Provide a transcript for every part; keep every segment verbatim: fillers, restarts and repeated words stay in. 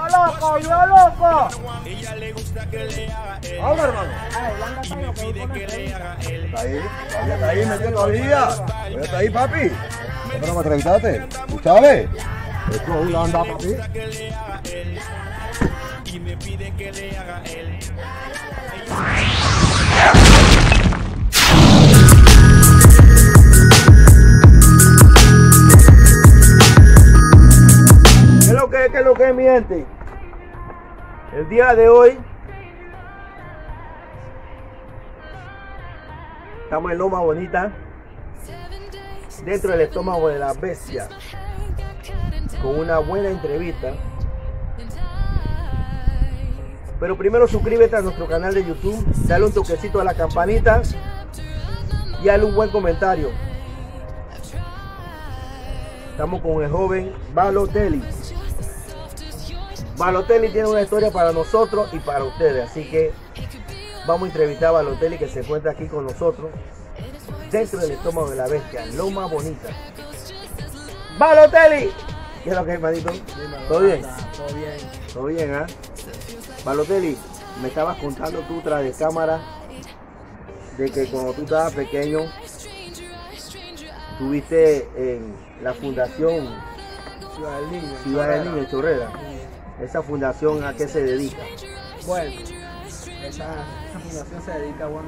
loco, vio loco. Ella le gusta que le haga él. Vamos, hermano. Y me pide que le haga él. Está ahí, todavía está ahí, metido todavía. Todavía está ahí, papi. ¿Cómo no me entrevistaste? ¿Tú sabes? Esto es una anda, papi. Que le haga él. Y me pide que le haga él. ¿Qué es lo que es? ¿Qué es lo que es, mi gente? El día de hoy estamos en Loma Bonita, dentro del estómago de la bestia, con una buena entrevista. Pero primero suscríbete a nuestro canal de YouTube, dale un toquecito a la campanita y dale un buen comentario. Estamos con el joven Balotelli. Balotelli tiene una historia para nosotros y para ustedes, así que vamos a entrevistar a Balotelli, que se encuentra aquí con nosotros dentro del estómago de la bestia, Loma Bonita. Balotelli, ¿qué es lo que es, hermanito? ¿Todo bien? Todo bien. Todo bien, ¿ah? ¿eh? Balotelli, me estabas contando tú tras de cámara de que cuando tú estabas pequeño estuviste en la fundación Ciudad del Niño. Ciudad del Niño, Chorrera. ¿Esa fundación a qué se dedica? Bueno, esa, esa fundación se dedica, bueno,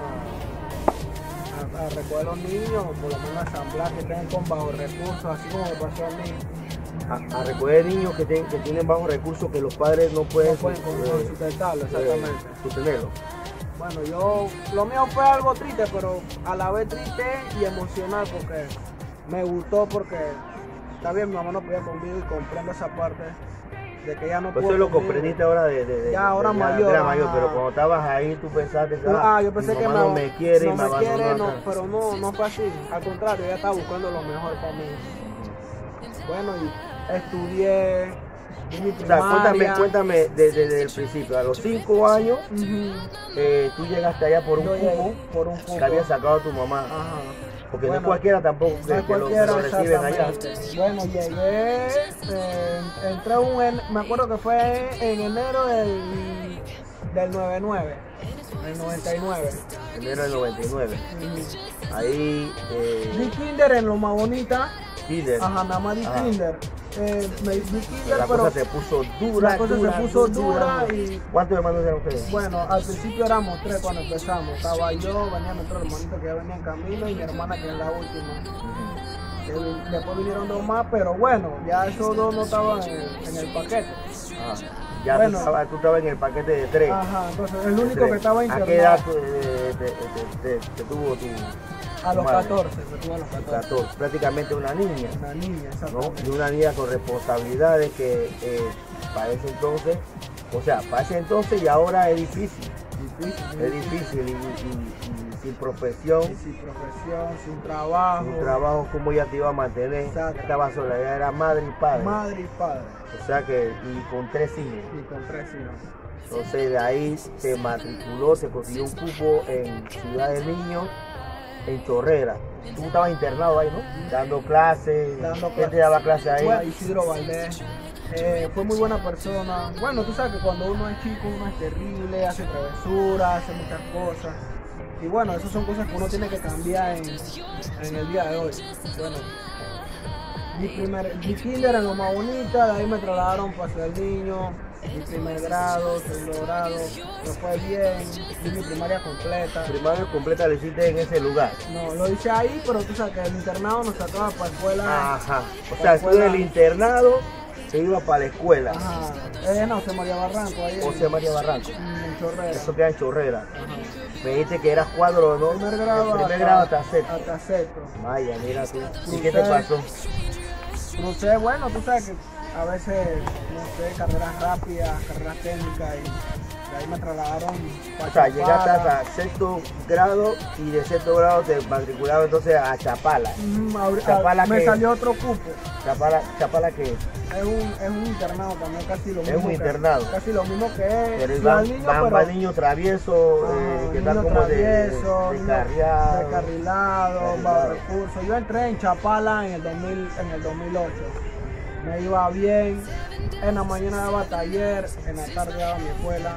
a, a, a recoger a los niños, por lo menos a asamblear que tengan con bajos recursos, así como le pasó a mí. A, a recoger niños que, ten, que tienen bajos recursos, que los padres no pueden, No pueden eh, sustentarlo, exactamente. eh, sostenerlo. Bueno, yo, lo mío fue algo triste, pero a la vez triste y emocional, porque me gustó, porque está bien, mi mamá no podía conmigo y comprendo esa parte de que ya no Pues puedo eso lo conmigo. comprendiste ahora de, de, de Ya, ahora de mayor, era mayor, ajá. pero cuando estabas ahí tú pensaste que Ah, yo pensé mi que mamá me, no me quiere no y me me abandonó quiere, no, acá. pero no, no fue así. Al contrario, ella estaba buscando lo mejor para mí. Bueno, y estudié en mi O sea, cuéntame, primaria. cuéntame desde, desde el principio. A los cinco años, Ujú. eh, tú llegaste allá por un Yo llegué cupo por un cupo. que había sacado tu mamá. Ajá. Porque no Bueno, es cualquiera tampoco que, No es que lo, cualquiera, lo reciben allá. exactamente. Bueno, llegué, eh, entré un, en- me acuerdo que fue en enero del, del noventa y nueve, del noventa y nueve. Enero del noventa y nueve. Ujú. Ahí, eh, Di kinder en Loma Bonita. kinder. Ajá, nada más di Ajá. kinder. Eh, me di kinder, La pero cosa se puso dura, la cosa se dura, puso dura y- ¿Cuántos hermanos eran ustedes? bueno, al principio éramos tres cuando empezamos. Estaba yo, venía nuestro hermanito que ya venía en camino y mi hermana que es la última. Ujú. Que vi- Después vinieron dos más, pero bueno, ya esos dos no estaban en el, en el paquete. Ah, ya Bueno. tú, estabas, tú estabas en el paquete de tres. Ajá, entonces el único Tres. que estaba ¿A qué edad internado tú, eh, te, te- te- te tuvo tu a los madre? catorce, se tuvo a los catorce. catorce? Prácticamente una niña, Una niña, ¿no? exactamente. Y una niña con responsabilidades que eh, para ese entonces, o sea, para ese entonces y ahora es difícil. Difícil, Es difícil y, y- y sin profesión, Y sin profesión, sin trabajo, sin trabajo, ¿cómo ella te iba a mantener? Exacto. Estaba sola, ella era madre y padre. madre y padre, O sea que, y con tres hijos. y con tres hijos. Entonces de ahí se matriculó, se consiguió un cupo en Ciudad del Niño, en Chorrera. Tú estabas internado ahí, ¿no? Dando clases. Dando ¿Quién te daba clases ahí? Bueno, Isidro Valdés. Eh, fue muy buena persona. Bueno, tú sabes que cuando uno es chico, uno es terrible, hace travesuras, hace muchas cosas. Y bueno, esas son cosas que uno tiene que cambiar en, en el día de hoy. Bueno, mi primer, mi kinder en Loma Bonita, de ahí me trasladaron para Ciudad del Niño, mi primer grado, segundo grado, me fue bien, di mi primaria completa. Primaria completa la hiciste en ese lugar. No, lo hice ahí, pero tú sabes que el internado nos sacaba para escuela. Ajá. O para sea, tú en escuela- el internado te ibas para la escuela. Ajá, eh, no, José María Barranco, ahí en- José María Barranco. en Chorrera. Eso queda en Chorrera. Ajá. Me dijiste que eras cuadro, ¿no? Primer grado, El primer grado hasta sexto. hasta sexto. Vaya, mira tú. ¿Y Crucé. qué te pasó? Crucé, bueno, tú sabes que a veces, no sé, carreras rápidas, carreras técnicas, y de ahí me trasladaron para O sea, llegaste Chapala. hasta sexto grado y de sexto grado te matricularon entonces a Chapala. Mm, ahorita Chapala me que- salió otro cupo. Chapala, Chapala que Es un, es un internado también, casi lo Es mismo. un que- internado. Casi lo mismo que es pero Ciudad van, del Niño, van, pero van niños traviesos, eh, ajá, que están niños como de, traviesos, de, niños carriado. descarrilados, Descarrilado. bajo recursos. Yo entré en Chapala en el dos mil, en el dos mil ocho. me iba bien, en la mañana daba taller, en la tarde daba mi escuela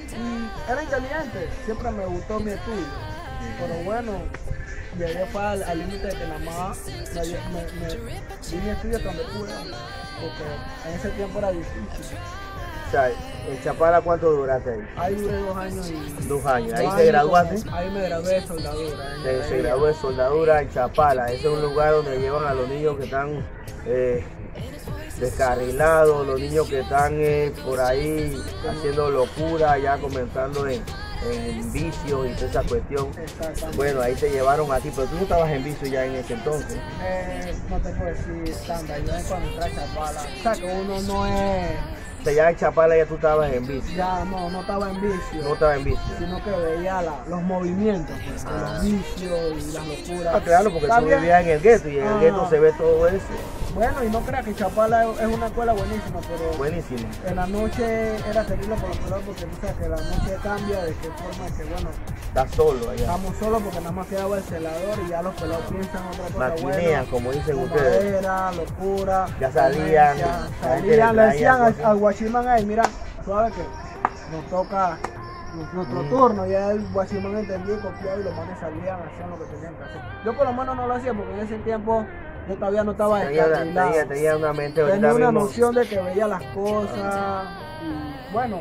y era inteligente, siempre me gustó mi estudio, pero bueno, llegué para al al límite de que nada más me, me, me di mi estudio hasta donde pude, porque en ese tiempo era difícil. O sea, ¿en Chapala cuánto duraste ahí? Ahí duré dos años y... Dos años. ¿Ahí dos te años graduaste? como- Ahí me gradué de soldadura. en Se, se ingeniería. graduó de soldadura en Chapala. Ese es un lugar donde llevan a los niños que están eh, descarrilados, los niños que están eh, por ahí haciendo locura, ya comenzando en, en vicios y toda esa cuestión. Exactamente. Bueno, ahí te llevaron a ti, pero tú no estabas en vicio ya en ese entonces. Eh, no te puedo decir estándar, yo cuando entré a Chapala, o sea que uno no es, O sea, ya en Chapala ya tú estabas en vicio. ya no, no estaba en vicio, No estabas en vicio. sino que veía la- los movimientos, pues, de Ah. los vicios y las locuras. Ah, claro, porque tú También- vivías en el gueto y en el Ah. gueto se ve todo eso. Bueno, y no creas que Chapala es es una escuela buenísima, pero Buenísimo. en la noche era terrible por los pelados porque tú sabes que la noche cambia de qué forma que, bueno, Estás solo allá. estamos solos porque nada más quedaba el celador y ya los pelados piensan otra cosa. Maquinean, como dicen bueno, ustedes. fumadera, locura. Ya salían, comercia, la gente salían, le le decían traía al, cosas. al guachimán ahí, mira, suave que nos toca nuestro Mm. turno, ya el guachimán entendía y copiaba y los manes salían, hacían lo que tenían que hacer. Yo por lo menos no lo hacía porque en ese tiempo yo todavía no estaba Tenía, una- descarrilado. tenía, tenía una mente ahorita Tenía una mismo. noción de que veía las cosas y bueno,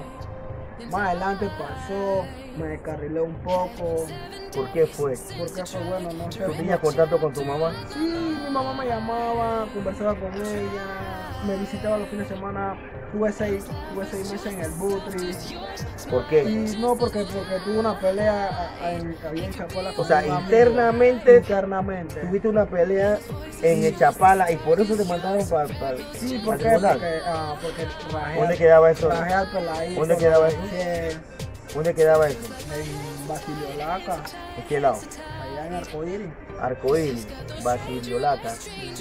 más adelante pasó, me descarrilé un poco, ¿Por qué fue? porque fue bueno, no sé. ¿Tú tenías contacto con tu mamá? Sí, mi mamá me llamaba, conversaba con ella, me visitaba los fines de semana, tuve seis, tuve seis meses en el Butri. ¿Por qué? Y no porque, porque tuve una pelea a- a- en, había en Chapala O con sea, un amigo. internamente Internamente. tuviste una pelea en el Chapala y por eso te mandaron para pa, Sí, pa ¿por qué? tribunal. Porque, ah, porque rajé ¿Dónde al- quedaba eso? rajé al peladito, ¿Dónde quedaba eso? en ¿Dónde quedaba eso? Basilio Laca, ¿En qué lado? allá en Arcoíris. Arcoíris, Basiliolata.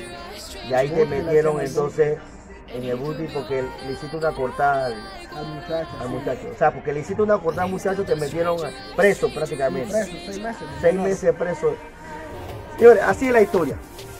Y ahí te metieron entonces en el booty porque le hiciste una cortada al, Al muchacho. al sí. muchacho. O sea, porque le hiciste una cortada al muchacho, te metieron preso Sí, prácticamente. preso, seis meses. Seis meses preso. Señores, así es la historia.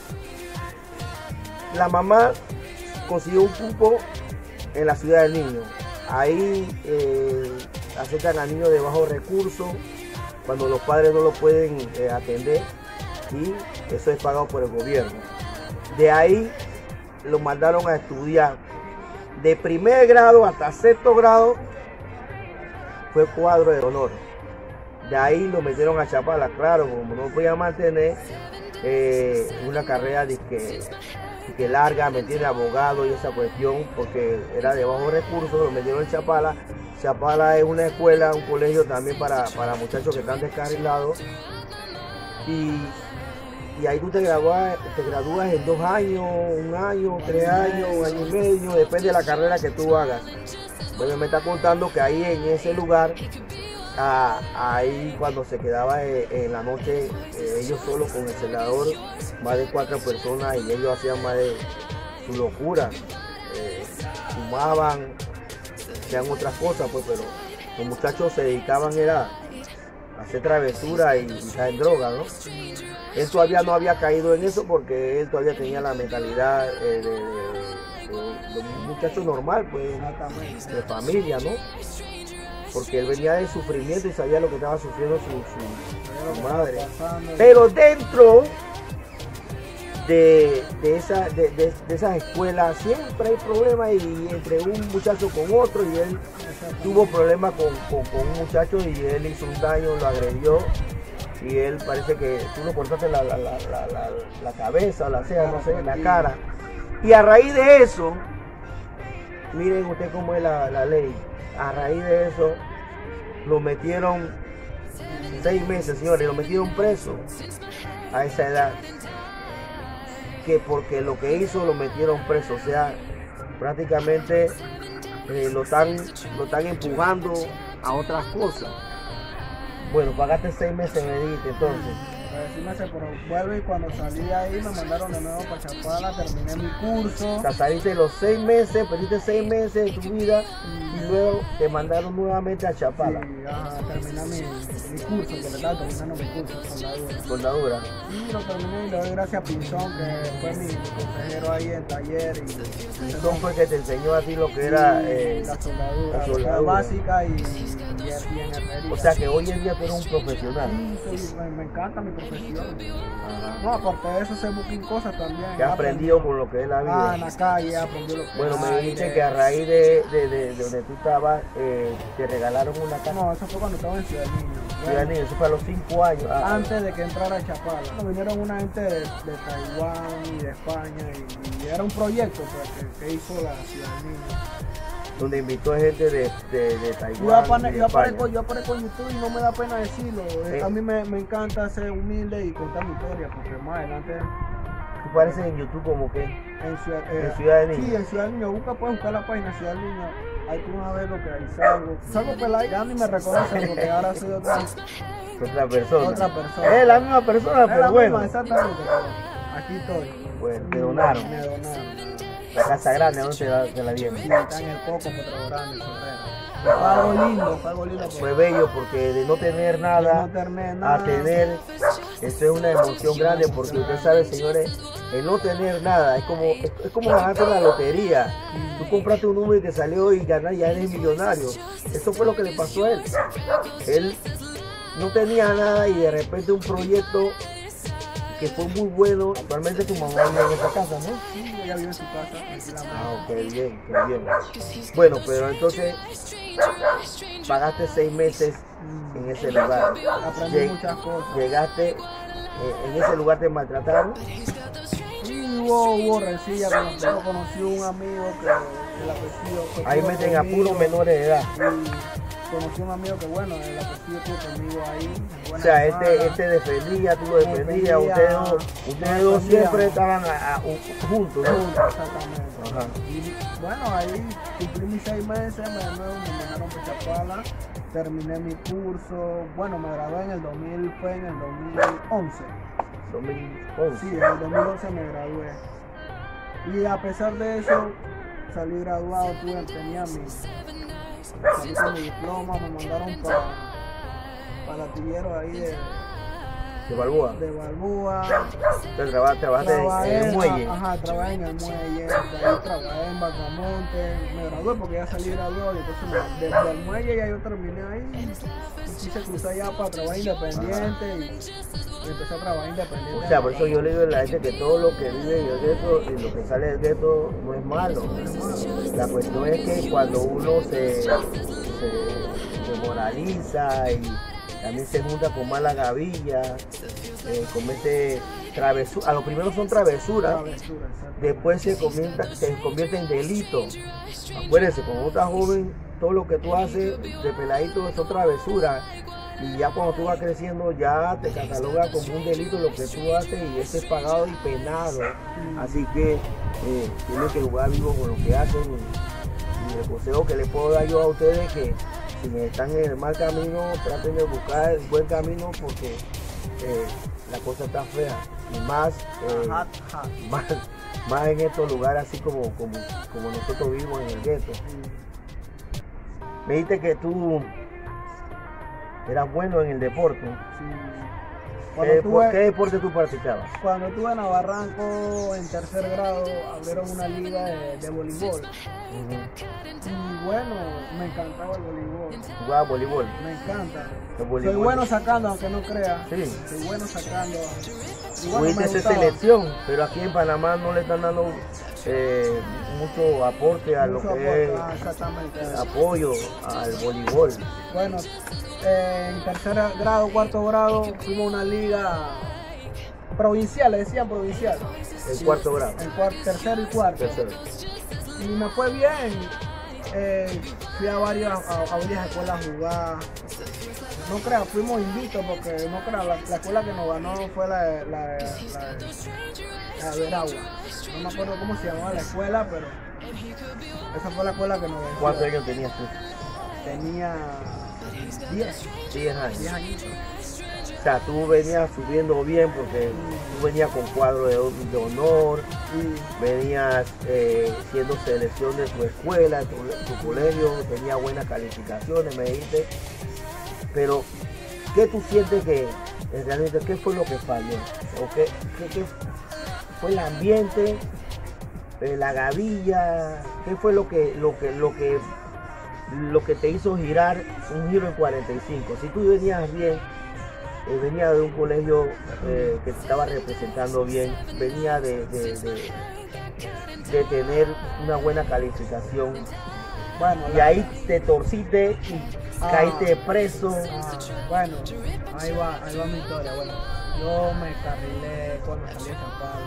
La mamá consiguió un cupo en la ciudad del niño. Ahí eh, aceptan a niños de bajos recursos cuando los padres no lo pueden eh, atender y eso es pagado por el gobierno. De ahí lo mandaron a estudiar de primer grado hasta sexto grado, fue cuadro de honor. De ahí lo metieron a Chapala, claro, como no podía mantener eh, una carrera de que, de que larga, me entiende, abogado y esa cuestión, porque era de bajos recursos, lo metieron en Chapala. Chapala es una escuela, un colegio también para, para muchachos que están descarrilados. Y, y ahí tú te gradúas, te gradúas en dos años, un año, tres años, un año y medio, depende de la carrera que tú hagas. Bueno, me está contando que ahí en ese lugar, ah, ahí cuando se quedaba eh, en la noche, eh, ellos solos con el celador, más de cuatro personas, y ellos hacían más de su locura. Eh, fumaban, hacían otras cosas, pues, pero los muchachos se dedicaban era a hacer travesuras y, y estar en droga, ¿no? Él todavía no había caído en eso porque él todavía tenía la mentalidad eh, de, de- de- de un muchacho normal, pues, Exactamente. de familia, ¿no? Porque él venía de sufrimiento y sabía lo que estaba sufriendo su, su- su madre. Pero dentro de, de, esa, de, de- de esas escuelas siempre hay problemas y entre un muchacho con otro, y él tuvo problemas con, con- con un muchacho y él hizo un daño, lo agredió, y él parece que tú le cortaste la, la, la, la, la- la cabeza o la ceja, no sé, la cara. Y a raíz de eso, miren usted cómo es la, la ley, a raíz de eso lo metieron seis meses, señores, lo metieron preso a esa edad. Que porque lo que hizo lo metieron preso, o sea, prácticamente eh, lo, están, lo están empujando a otras cosas. Bueno, pagaste seis meses, me dijiste, entonces. Pues sí me sé, pero vuelvo y cuando salí de ahí me mandaron de nuevo para Chapala, terminé mi curso. O sea, saliste los seis meses, perdiste seis meses de tu vida y luego te mandaron nuevamente a Chapala. Sí, ajá, terminé mi, mi curso, que le estaba terminando mi curso de soldadura. Soldadura. Sí, lo terminé y le doy gracias a Pinzón, que fue mi, mi consejero ahí en taller. Y Pinzón fue que te enseñó a ti lo que era eh, la soldadura, la la soldadura básica y, y, y en herrería. O sea que hoy en día tú eres un profesional. Sí, sí, me, me encanta mi profesión. Ajá. No, aparte de eso sé muchas cosas también. Que has aprendido con lo que es la vida. Ah, en la calle aprendí lo que Bueno, me hay, dijiste de- que a raíz de, de, de, de donde tú estabas, eh, te regalaron una casa. No, eso fue cuando estaba en Ciudad Niño. Ciudad Niño, eso fue a los cinco años. Ah, Antes de que entrara a Chapala. Bueno, vinieron una gente de, de Taiwán y de España y, y era un proyecto pues, que, que hizo la Ciudad Niño. donde invitó a gente de, de, de Taiwán. Yo, apare- y de yo, aparezco, España. yo aparezco en YouTube y no me da pena decirlo. Sí. A mí me, me encanta ser humilde y contar mi historia porque más adelante Tú pareces en YouTube como que en Ciudad, eh, en Ciudad de Niño. Sí, en Ciudad Niño. Busca, puedes buscar la página Ciudad Niño. Ahí tú vas a ver lo que hay. Salgo, salgo pelado, ya ni me reconocen porque ahora soy otra, otra persona. otra persona. Es la misma persona, Es pero la bueno. misma, exactamente. Pero aquí estoy. Bueno, te donaron. Me donaron. La casa grande, ¿a dónde te la, te la dieron? Sí, está en el Coco, Petro Grande, Soltero. Fue algo lindo, fue algo lindo. Fue bello porque de no tener nada, no tener nada. a tener, eso es una emoción grande porque usted sabe, señores, el no tener nada es como, es, es como ganarte la lotería. Tú compraste un número y te salió y ganas, ya eres millonario. Eso fue lo que le pasó a él. Él no tenía nada y de repente un proyecto que fue muy bueno. Actualmente tu mamá vive en esa casa, ¿no? Sí, ella vive en su casa, tranquilamente. Ah, qué bien, qué bien. Bueno, pero entonces pagaste seis meses en ese lugar. Aprendí Lleg- muchas cosas. Llegaste, eh, en ese lugar te maltrataron. Sí, hubo, hubo rencilla con los perros. Conocí un amigo que el apellido fue Ahí puro meten a conmigo. puros menores de edad. Y conocí un amigo que, bueno, el apellido estuvo conmigo ahí. en O buena sea, hermana. este, este defendía, tú lo defendías, Defendía, ustedes dos, ustedes dos defendíamos. siempre estaban a- a- juntos, ¿no? Juntos, exactamente. Ajá. Y bueno, ahí cumplí mis seis meses, me, de nuevo me mandaron para Chapala, terminé mi curso, bueno, me gradué en el dos mil, fue en el dos mil once. dos mil once. Sí, en el dos mil once me gradué. Y a pesar de eso, salí graduado, tuve, tenía mi, salí con mi diploma, me mandaron para para el artillero ahí de, De Balboa. de Balboa. Entonces traba- trabajaste en- Trabajé, en el muelle. Ajá, trabajé en el muelle, de ahí trabajé en Bacamonte, me gradué porque ya salí graduado y entonces me- desde el muelle ya yo terminé ahí y quise cruzar ya para trabajar independiente y, y empecé a trabajar independiente. O sea, por eso yo le digo a la gente que todo lo que vive en el gueto y lo que sale del gueto no es malo. La cuestión es que cuando uno se, se, se moraliza y también se junta con mala gavilla, eh, comete travesuras. A lo primero son travesuras, Travesura, exacto. después se convierte, se convierte en delito. Acuérdense, cuando estás joven, todo lo que tú haces de peladito son travesuras. Y ya cuando tú vas creciendo, ya te cataloga como un delito lo que tú haces y eso es pagado y penado. Así que eh, tienen que jugar vivo con lo que hacen. Y, y el consejo que les puedo dar yo a ustedes es que si están en el mal camino, traten de buscar el buen camino porque eh, la cosa está fea. Y más, eh, Ajá, ajá. más, más en estos lugares así como, como, como nosotros vivimos en el gueto. Me dijiste que tú eras bueno en el deporte. Sí. ¿Qué, Cuando depo- tuve, qué deporte tú practicabas? cuando estuve en Navarranco en tercer grado, abrieron una liga de, de voleibol. Y bueno, me encantaba el voleibol. Jugaba voleibol. Me encanta. El voleibol. Soy bueno sacando, aunque no creas. Sí. Soy bueno sacando. Y bueno, Pudiste me hacer gustaba. selección, pero aquí en Panamá no le están dando eh, mucho aporte a Mucho lo que aporte, ah, es exactamente. apoyo al voleibol. Bueno, eh, en tercer grado, cuarto grado, fuimos a una liga provincial, le decían provincial. En cuarto grado. En cuar- tercero y cuarto. Tercero. Y me fue bien. Eh, fui a varias, a, a varias escuelas a jugar. No creas, fuimos invitos porque no creas, la, la escuela que nos ganó fue la, de- la, de- la, de- la de Veragua. No me acuerdo cómo se llamaba la escuela, pero esa fue la escuela que nos ganó. ¿Cuántos años tenías tú? Tenía diez, diez años. diez añitos. O sea, tú venías subiendo bien porque tú venías con cuadro de, de honor, Y venías eh, siendo selección de tu escuela, tu, tu colegio, tenías buenas calificaciones, me dijiste. Pero, ¿qué tú sientes que realmente, qué fue lo que falló? ¿O qué, qué, qué fue el ambiente, eh, la gavilla? ¿Qué fue lo que, lo que, lo que, lo que te hizo girar un giro en cuarenta y cinco? Si tú venías bien, eh, venía de un colegio eh, que te estaba representando bien, venía de, de, de, de tener una buena calificación, bueno, y la- ahí te torciste y Ah. caíste preso. Ah, bueno, ahí va, ahí va mi historia. Bueno, yo me carrilé cuando salí de San Pablo.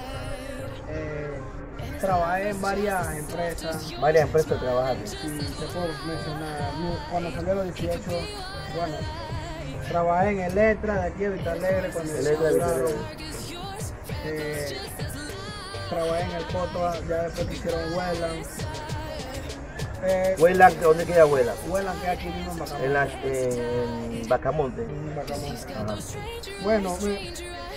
Eh, trabajé en varias empresas. Varias empresas trabajando. Si te puedo mencionar, mi- cuando salí a los dieciocho, bueno, trabajé en Electra de aquí de Vista Alegre cuando Electra de Vista inauguraron. Alegre. Eh, trabajé en el Coto, ya después que hicieron Welland. Eh, Huela, ¿dónde queda Huela? Welland que aquí mismo en Bacamonte. En, la, en Bacamonte. En Bacamonte. Ajá. Bueno, me,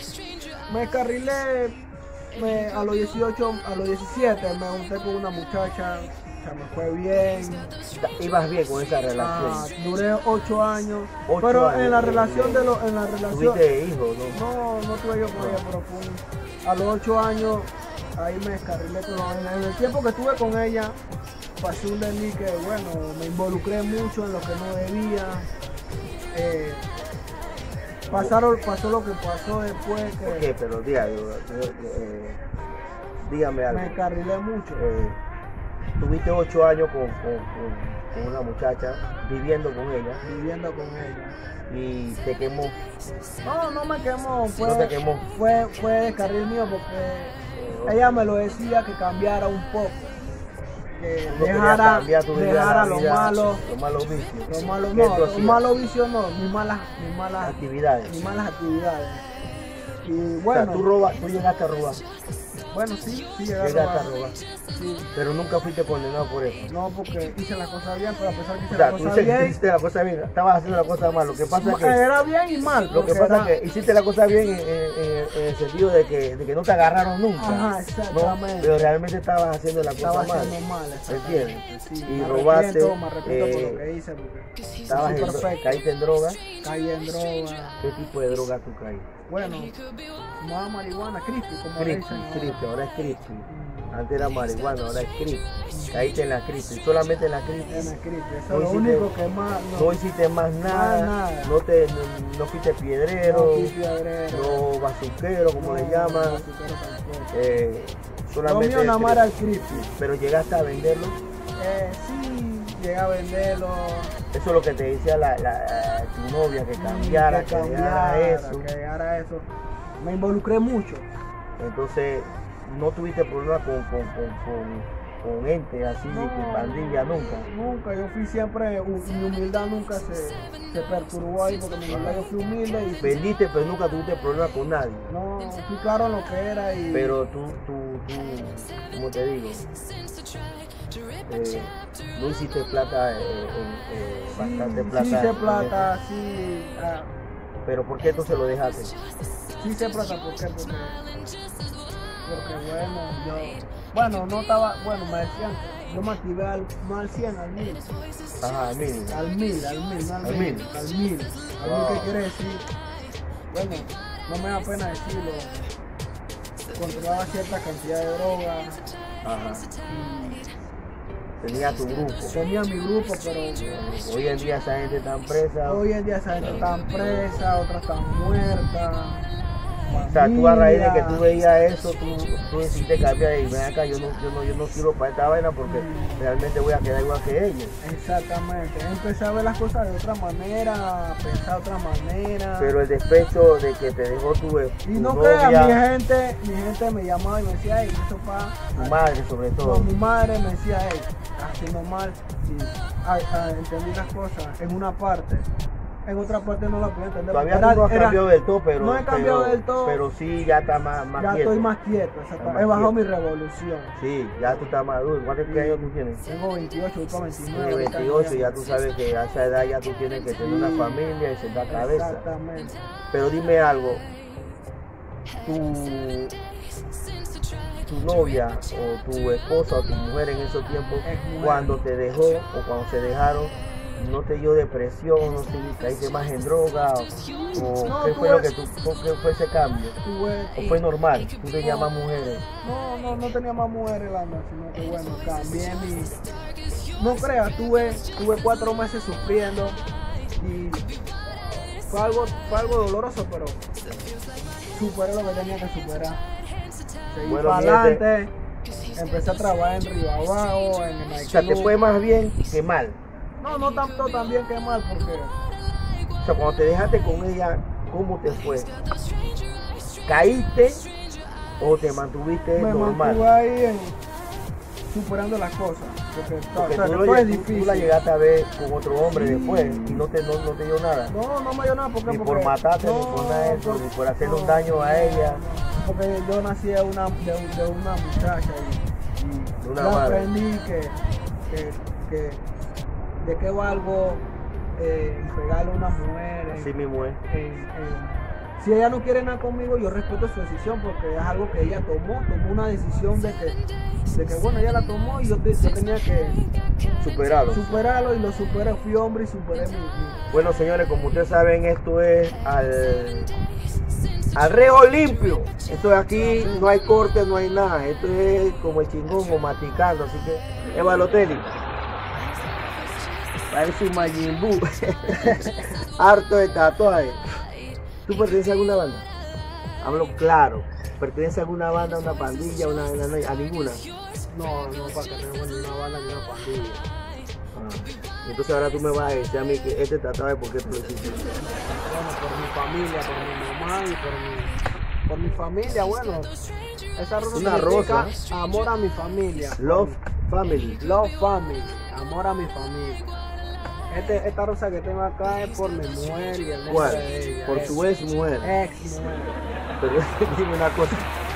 me carrilé me- a los dieciocho, a los diecisiete me junté con una muchacha, se me fue bien. Ibas bien con esa Ah, relación. duré ocho años, Ocho pero años, en la eh, relación eh, de los, en la relación, Tuviste hijos, ¿no? no, no tuve yo con ella, pero fue, a los ocho años ahí me descarrilé con ella. En el tiempo que estuve con ella, pasé un delito que, bueno, me involucré mucho en lo que no debía. Eh, pasaron, pasó lo que pasó después, ¿Por que qué? Pero diga, yo, yo, eh, dígame algo. me descarrilé mucho. Eh, tuviste ocho años con, con, con- con una muchacha, viviendo con ella, Viviendo con ella. y te quemó. No, no me quemó, fue, No te quemó. fue, fue descarril mío porque ella me lo decía que cambiara un poco, que No querías dejara, cambiar tu vida, dejara la lo vida, malo, los malos vicios. lo malo ¿Qué no, tú los hacías? malos vicios no, mis malas, mis malas, Actividades. mis malas actividades. Y O sea, bueno, tú, robas, tú llegaste a robar, bueno sí, sí llegué a llegaste a robar. robar, Sí. pero nunca fuiste condenado por eso. No, porque hice las cosas bien, pero a pesar que hice O sea, las tú cosas hiciste, bien, hiciste la cosa bien, estabas haciendo la cosa mal. Lo que pasa es que, era bien y mal. lo que, porque pasa era- es que hiciste la cosa bien en, en- en el sentido de que, de que no te agarraron nunca. Ajá, ¿no? exactamente. Pero realmente estabas haciendo la estaba cosa mal. haciendo mal, ¿Me exactamente, entiendes? sí. Y Me robaste, arrepiento, me arrepiento por eh, lo que hice, porque Estabas en, soy dro- perfecto. caíste en droga. Caí en droga. ¿Qué tipo de droga tú caíste? Bueno, fumaba marihuana, crispy, como le Crispy, dicen ahora. crispy, ahora es crispy. Mm, Antes era marihuana, ahora es crispy. Caíste en la crispy, solamente en la crispy. en el crispy, eso No es lo hiciste- único que más No no, hiciste más nada, nada. No, te, no, no fuiste piedrero, no fui piedrero, no bazuquero, como le no, llaman. bazuquero tampoco. Eh, Lo solamente mío nada más el era el crispy. crispy. Pero llegaste a venderlo. Eh, sí, llegué a venderlo. Eso es lo que te decía la, la- tu novia, que cambiara, que, dejara eso. que dejara eso. Me involucré mucho. Entonces, no tuviste problema con, con, con, con, con ente así, de que pandilla nunca. Nunca, yo fui siempre, hu- mi humildad nunca se, se perturbó ahí, porque mi humildad yo fui humilde y Vendiste, pero nunca tuviste problema con nadie. no, fui claro en lo que era y Pero tú, tú, tú, ¿cómo te digo? Eh, no hiciste plata, eh, eh, eh, sí, bastante sí plata. hice en plata, sí, ah, eso. Pero ¿por qué tú se lo dejaste? sí hice plata, ¿por qué? Porque, porque bueno, yo, bueno, no estaba, bueno, me decían, yo me activé al, no al cien, al mil, Ajá, mínimo. al mil, al mil, no al, Al mil, mil. al mil, al Wow. mil, ¿qué quiere decir? Bueno, no me da pena decirlo, controlaba cierta cantidad de droga Ajá. y Tenía tu grupo. tenía mi grupo, pero Hoy en día esa gente está presa. hoy en día esa gente está presa, otras están muertas. O sea, tú a raíz de que tú familia. veías eso, tú, tú decidiste cambiar y ven acá, yo no, yo no, yo no sirvo para esta vaina porque realmente voy a quedar igual que ellos. Exactamente, empecé a ver las cosas de otra manera, a pensar de otra manera. Pero el despecho de que te dejó tu, tu y no novia, creas, mi gente, mi gente me llamaba y me decía, hey, eso pa. tu madre sobre No, todo. mi madre me decía, hey, estás haciendo mal. Y ah, ah, entendí las cosas en una parte. en otra parte no la podía entender. Todavía Era- tú no has era- cambiado del todo, pero, no he cambiado pero, del todo. pero sí ya está más, más ya quieto. estoy más quieto, exacto. Está más He bajado quieto. mi revolución. Sí, ya tú estás maduro. ¿Cuántos Sí. años tú tienes? Tengo veintiocho, voy para veintinueve. Tienes ahorita veintiocho, ya. ya tú sabes que a esa edad ya tú tienes que tener una Sí. familia y sentar cabeza. Exactamente. Pero dime algo, tu, tu novia o tu esposa o tu mujer en esos tiempos, Es mujer. cuando te dejó o cuando se dejaron, no te dio depresión, no sé si caíste más en droga o, o No, qué tú fue lo ves- que tú, qué fue ese cambio, Tuve- o fue normal, tú tenías más mujeres. No, no, no tenía más mujeres la noche, sino que bueno, cambié mi... No creas, tuve, tuve cuatro meses sufriendo y fue algo, fue algo doloroso, pero superé lo que tenía que superar. Seguí Bueno, para mi gente. adelante, empecé a trabajar en Ribabajo, en el O sea, te nightclub. fue más bien que mal. No, no tanto tan bien que mal, porque O sea, cuando te dejaste con ella, ¿cómo te fue? ¿Caíste o te mantuviste me normal? mantuve ahí en, superando las cosas. Porque, Porque o sea, tú, que lo todo es lle- tú- tú difícil. la llegaste a ver con otro hombre Sí. después y no te, no, no te dio nada. No, no me dio nada porque, Ni por porque- matarte, ni no, por nada de eso, por- ni por hacerle un no, daño a ella. no, porque yo nací de una, de, un- de una muchacha y, y De una yo madre. aprendí que, que, que de qué valgo eh, pegarle a una mujer. en- Así mismo es. en- en- si ella no quiere nada conmigo, yo respeto su decisión porque es algo que ella tomó, tomó una decisión de que, de que bueno, ella la tomó y yo, te- yo tenía que Superado. superarlo y lo superé, fui hombre y superé mi, mi- Bueno, señores, como ustedes saben, esto es al, al rejo limpio. Esto de aquí no hay corte, no hay nada. Esto es como el chingón o maticando. Así que, Eva Lotelli. Parece un Majin Buu. Harto de tatuajes. ¿Tú perteneces a alguna banda? Hablo claro. ¿Perteneces a alguna banda, a una pandilla, a, una, una- a ninguna? No, no, para que tenga ni una banda ni una pandilla. Ah. Entonces ahora tú me vas a decir a mí que este tatuaje, ¿por qué tú lo hiciste? Bueno, por mi familia, por mi mamá y por mi, por mi familia, bueno. Esa rosa Una significa rosa. amor a mi familia. Love Family. Love family, amor a mi familia. Este, esta rosa que tengo acá es por mi mujer y el nombre ¿Cuál? de ella. Por ex, tu ex mujer. ex mujer. Pero dime una cosa.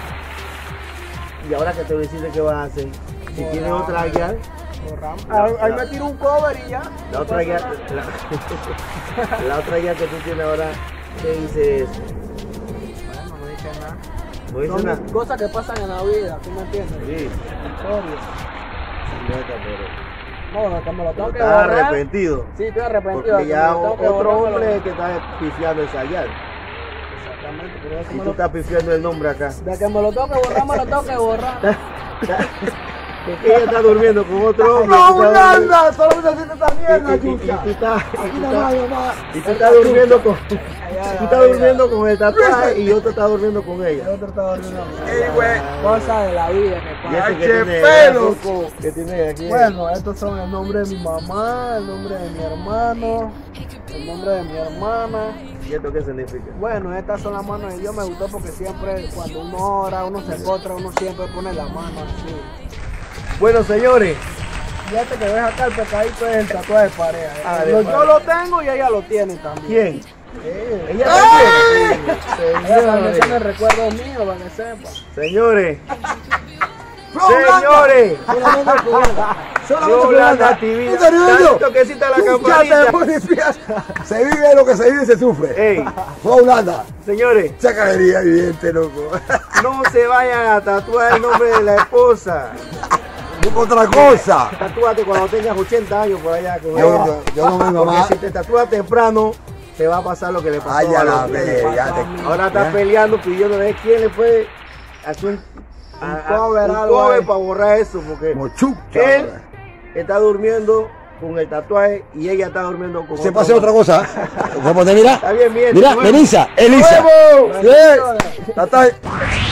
Y ahora que te voy a decir qué vas a hacer. Si Borramos. tienes otra guía, Borramos. La- Ahí ahí la- me tiro un cover y ya. la No otra pasa guía, nada. la, la otra guía que tú tienes ahora, ¿qué dice eso? Bueno, no dice nada. No dice Son nada. cosas que pasan en la vida, ¿tú me entiendes? Sí, Historia. neta, pero. No, que me lo tengo pero que estás borrar. arrepentido. Sí, estoy arrepentido. Porque que ya me lo tengo que otro borrar, me lo- hombre que está pifiando esa guía. Exactamente, pero eso Y me tú lo... estás pifiando el nombre acá. De que me lo tengo que borrar, me lo tengo que borrar. Porque ella está durmiendo con otro hombre. ¡No, tú estás durmiendo- Nanda! ¡Solamente haciendo esta y- mierda, y- y- y chucha! tú estás- y Aquí tú nada más, estás- nada más. y tú estás durmiendo con. Tú estás durmiendo con el tatuaje y otro está durmiendo con El ella. otro está durmiendo. Ey, güey. Cosas de la vida que Y pasan. ese que ¡Ay, tiene, qué pelo! poco que tiene aquí. Bueno, estos son el nombre de mi mamá, el nombre de mi hermano, el nombre de mi hermana. ¿Y esto qué significa? Bueno, estas son las manos de Dios. Me gustó porque siempre cuando uno ora, uno se encuentra, uno siempre pone la mano así. Bueno, señores, Y este que ves acá, el pecadito es el tatuaje de pareja. Ah, Eh, de yo, pareja. yo lo tengo y ella lo tiene también. ¿quién? Eh, Ella también. ella también tiene Señores, recuerdos míos, para que sepa. señores, ¡Rolanda! señores. Solamente Rolanda. Solamente Rolanda Rolanda. T V. ¿Tú te ríes? Toquecita la Tú ya campanita. te pones- Se vive lo que se vive y se sufre. Ey, Rolanda. señores, Sacadería evidente, loco. no se vayan a tatuar el nombre de la esposa. Busca otra cosa. Tatúate cuando tengas ochenta años por allá con Yo, ella. yo, yo no, mi Porque mamá. si te tatúas temprano, te va a pasar lo que le pasó Ay, ya a la los- ve, ya te. Ahora está ¿Eh? peleando, pidiendo de quién le puede hacer un, a- a- cover, un algo cover ahí. para borrar eso, porque Como chucha. él está durmiendo con el tatuaje y ella está durmiendo con Se otro pasa otra hombre. cosa. ¿Cómo te mira? Está bien, bien. Mira, Nuevo. Melissa, Elisa. ¡Nuevo! Sí. Tatuaje.